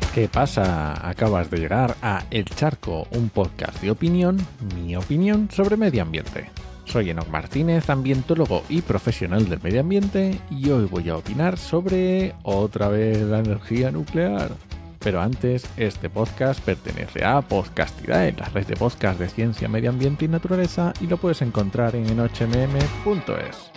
¿Qué pasa? Acabas de llegar a El Charco, un podcast de opinión, mi opinión sobre medio ambiente. Soy Enoc Martínez, ambientólogo y profesional del medio ambiente, y hoy voy a opinar sobre otra vez la energía nuclear. Pero antes, este podcast pertenece a Podcastidae, la red de podcast de ciencia, medio ambiente y naturaleza, y lo puedes encontrar en enochmm.es.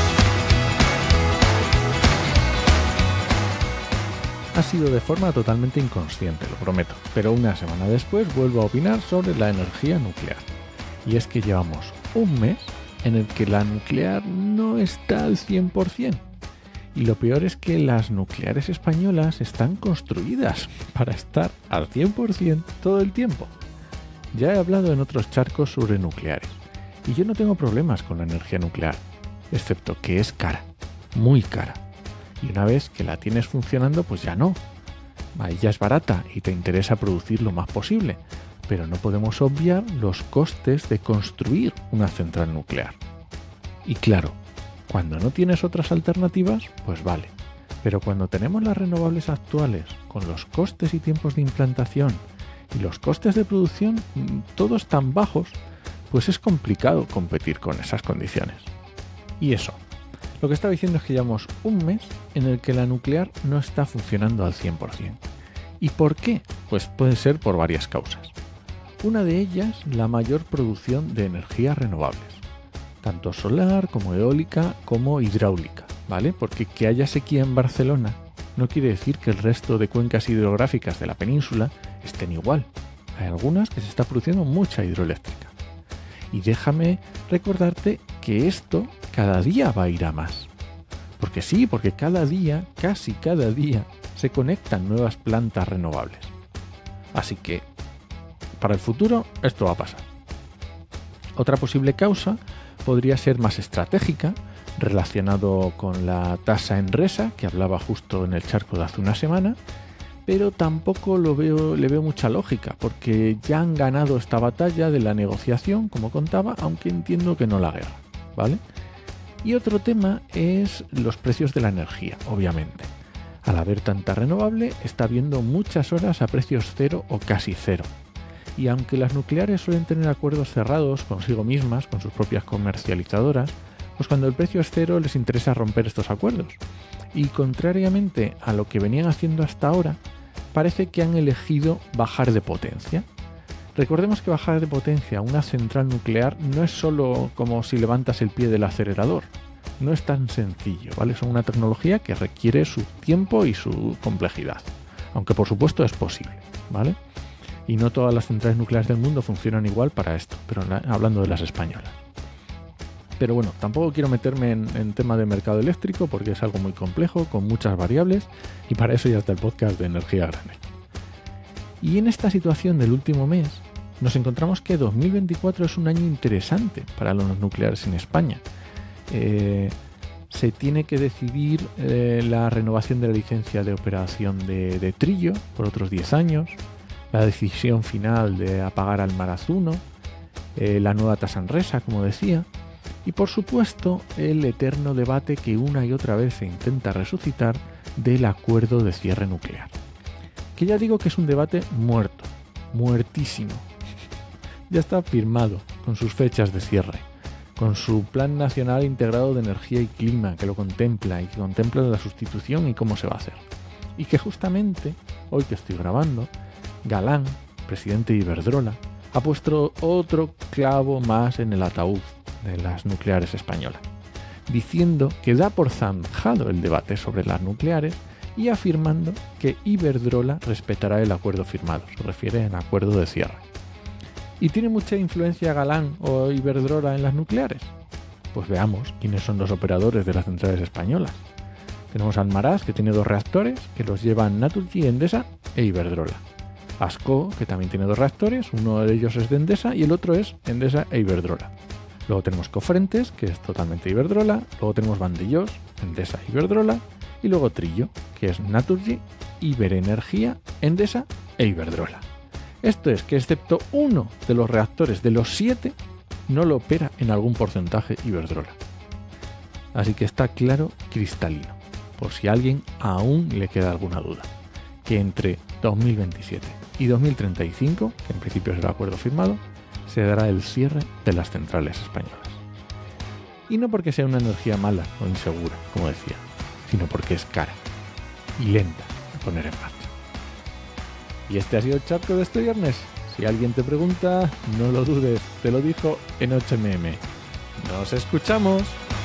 Ha sido de forma totalmente inconsciente, lo prometo, pero una semana después vuelvo a opinar sobre la energía nuclear. Y es que llevamos un mes en el que la nuclear no está al 100%. Y lo peor es que las nucleares españolas están construidas para estar al 100% todo el tiempo. Ya he hablado en otros charcos sobre nucleares, y yo no tengo problemas con la energía nuclear, excepto que es cara, muy cara. Y una vez que la tienes funcionando, pues ya no. Ahí ya es barata y te interesa producir lo más posible, pero no podemos obviar los costes de construir una central nuclear. Y claro, cuando no tienes otras alternativas, pues vale. Pero cuando tenemos las renovables actuales, con los costes y tiempos de implantación y los costes de producción todos tan bajos, pues es complicado competir con esas condiciones. Y eso. Lo que estaba diciendo es que llevamos un mes en el que la nuclear no está funcionando al 100%. ¿Y por qué? Pues puede ser por varias causas. Una de ellas, la mayor producción de energías renovables, tanto solar como eólica como hidráulica, ¿vale? Porque que haya sequía en Barcelona no quiere decir que el resto de cuencas hidrográficas de la península estén igual. Hay algunas que se está produciendo mucha hidroeléctrica. Y déjame recordarte que esto cada día va a ir a más. Porque sí, porque cada día, casi cada día, se conectan nuevas plantas renovables. Así que, para el futuro, esto va a pasar. Otra posible causa podría ser más estratégica, relacionado con la tasa Enresa, que hablaba justo en el charco de hace una semana, pero tampoco le veo mucha lógica, porque ya han ganado esta batalla de la negociación, como contaba, aunque entiendo que no la guerra, ¿vale? Y otro tema es los precios de la energía, obviamente. Al haber tanta renovable, está habiendo muchas horas a precios cero o casi cero. Y aunque las nucleares suelen tener acuerdos cerrados consigo mismas, con sus propias comercializadoras, pues cuando el precio es cero les interesa romper estos acuerdos. Y contrariamente a lo que venían haciendo hasta ahora, parece que han elegido bajar de potencia. Recordemos que bajar de potencia a una central nuclear no es solo como si levantas el pie del acelerador. No es tan sencillo, ¿vale? Es una tecnología que requiere su tiempo y su complejidad. Aunque por supuesto es posible, ¿vale? Y no todas las centrales nucleares del mundo funcionan igual para esto, pero hablando de las españolas. Pero bueno, tampoco quiero meterme en tema de mercado eléctrico porque es algo muy complejo, con muchas variables, y para eso ya está el podcast de Energía Grande. Y en esta situación del último mes, nos encontramos que 2024 es un año interesante para los nucleares en España. Se tiene que decidir la renovación de la licencia de operación de Trillo por otros 10 años, la decisión final de apagar Almaraz 1, la nueva tasa Enresa, como decía, y por supuesto el eterno debate que una y otra vez se intenta resucitar del acuerdo de cierre nuclear. Que ya digo que es un debate muerto, muertísimo. Ya está firmado con sus fechas de cierre, con su Plan Nacional Integrado de Energía y Clima que lo contempla y que contempla la sustitución y cómo se va a hacer. Y que justamente, hoy que estoy grabando, Galán, presidente de Iberdrola, ha puesto otro clavo más en el ataúd de las nucleares españolas, diciendo que da por zanjado el debate sobre las nucleares y afirmando que Iberdrola respetará el acuerdo firmado, se refiere al acuerdo de cierre. ¿Y tiene mucha influencia Galán o Iberdrola en las nucleares? Pues veamos quiénes son los operadores de las centrales españolas. Tenemos Almaraz, que tiene 2 reactores, que los llevan Naturgy, Endesa e Iberdrola. Ascó, que también tiene 2 reactores, uno de ellos es de Endesa y el otro es Endesa e Iberdrola. Luego tenemos Cofrentes, que es totalmente Iberdrola, luego tenemos Vandellós, Endesa e Iberdrola, y luego Trillo, que es Naturgy, Iberenergía, Endesa e Iberdrola. Esto es que excepto uno de los reactores de los 7 no lo opera en algún porcentaje Iberdrola. Así que está claro, cristalino, por si a alguien aún le queda alguna duda. que entre 2027 y 2035, que en principio es el acuerdo firmado, se dará el cierre de las centrales españolas. Y no porque sea una energía mala o insegura, como decía, sino porque es cara y lenta de poner en marcha. Y este ha sido el charco de este viernes. Si alguien te pregunta, no lo dudes, te lo dijo en 8mm. ¡Nos escuchamos!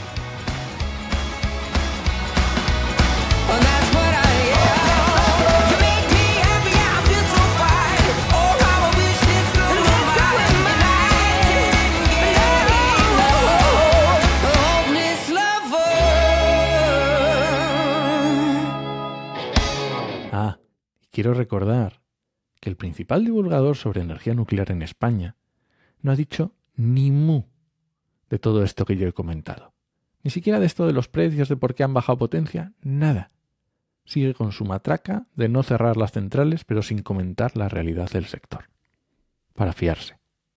Quiero recordar que el principal divulgador sobre energía nuclear en España no ha dicho ni mu de todo esto que yo he comentado. Ni siquiera de esto de los precios, de por qué han bajado potencia, nada. Sigue con su matraca de no cerrar las centrales, pero sin comentar la realidad del sector. Para fiarse.